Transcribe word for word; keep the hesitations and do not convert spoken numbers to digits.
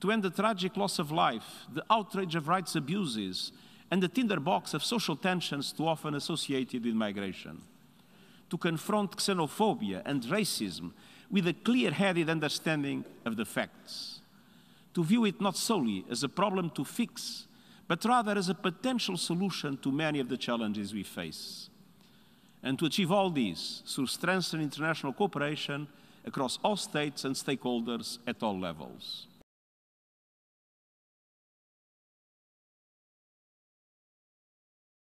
to end the tragic loss of life, the outrage of rights abuses, and the tinderbox of social tensions too often associated with migration. To confront xenophobia and racism with a clear-headed understanding of the facts. To view it not solely as a problem to fix, but rather as a potential solution to many of the challenges we face. And to achieve all this through strengthened international cooperation across all states and stakeholders at all levels.